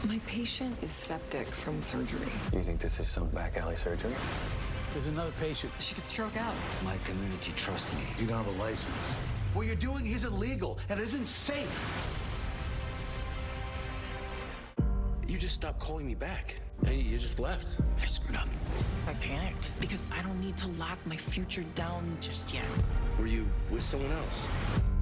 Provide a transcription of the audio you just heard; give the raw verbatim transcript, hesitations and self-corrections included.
My patient is septic from surgery. You think this is some back alley surgery? There's another patient. She could stroke out. My community trusts me. You don't have a license. What you're doing isn't legal and it isn't safe. You just stopped calling me back. Hey, you just left. I screwed up. I panicked because I don't need to lock my future down just yet. Were you with someone else?